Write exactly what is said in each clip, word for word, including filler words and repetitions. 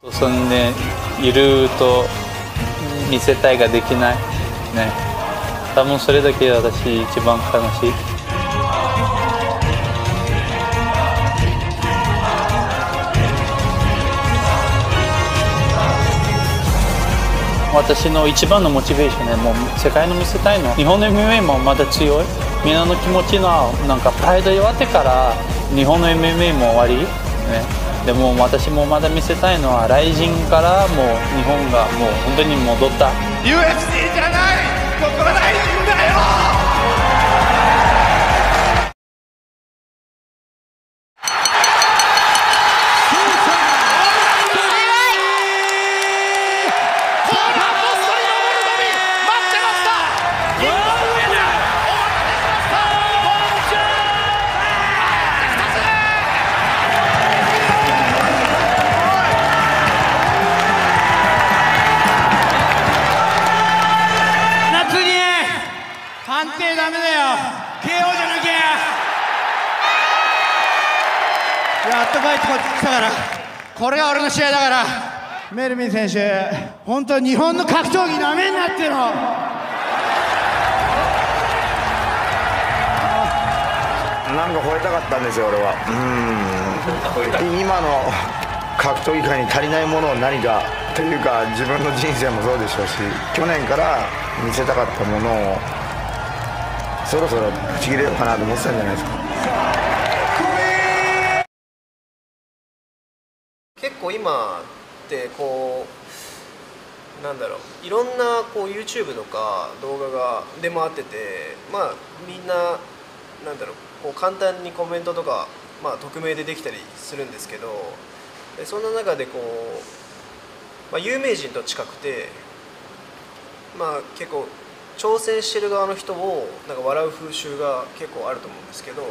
そんでいると見せたいができないね。多分それだけ私一番悲しい。私の一番のモチベーションね、もう世界の見せたいの。日本の エムエムエー もまだ強い。みんなの気持ちのなんかプライド弱ってから日本の エムエムエー も終わり、ね、でも私もまだ見せたいのはライジンからもう日本がもう本当に戻った。 ユーエフシー じゃない、ここはライジンだよ。判定ダメだよ。 ケーオー じゃなきゃ。やっと帰ってこってきたから、これが俺の試合だから。メルビン選手、本当に日本の格闘技なめんなっての。 なんか吠えたかったんですよ俺は。うん今の格闘技界に足りないものを何かというか、自分の人生もそうでしょうし、去年から見せたかったものをそろそろぶち切れようかなと思ってたんじゃないですか。 結構今ってこうなんだろう、いろんなこう YouTube とか動画が出回ってて、まあみんななんだろう、こう簡単にコメントとか、まあ、匿名でできたりするんですけど、でそんな中でこう、まあ、有名人と近くて、まあ結構挑戦してる側の人をなんか笑う風習が結構あると思うんですけど、うーん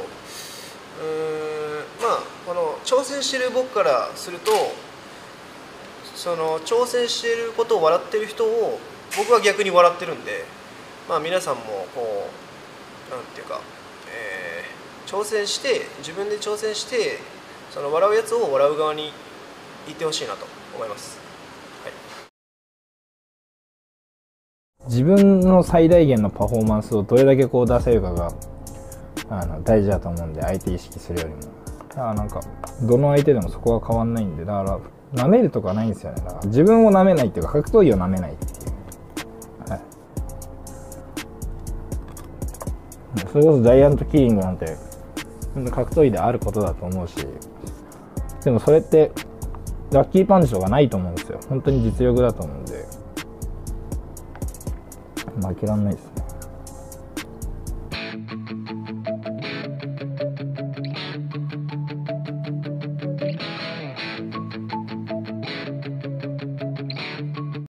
まあこの挑戦してる僕からすると、その挑戦していることを笑ってる人を僕は逆に笑ってるんで、まあ皆さんもこうなんていうか、えー、挑戦して自分で挑戦してその笑うやつを笑う側にいってほしいなと思います。 自分の最大限のパフォーマンスをどれだけこう出せるかがあの大事だと思うんで、相手意識するよりも。だからなんかどの相手でもそこは変わんないんで、だから舐めるとかないんですよね。だから自分を舐めないっていうか、格闘技を舐めないっていう、はい、それこそジャイアントキリングなんて格闘技であることだと思うし、でもそれってラッキーパンチとかないと思うんですよ。本当に実力だと思うんで負けらんないです。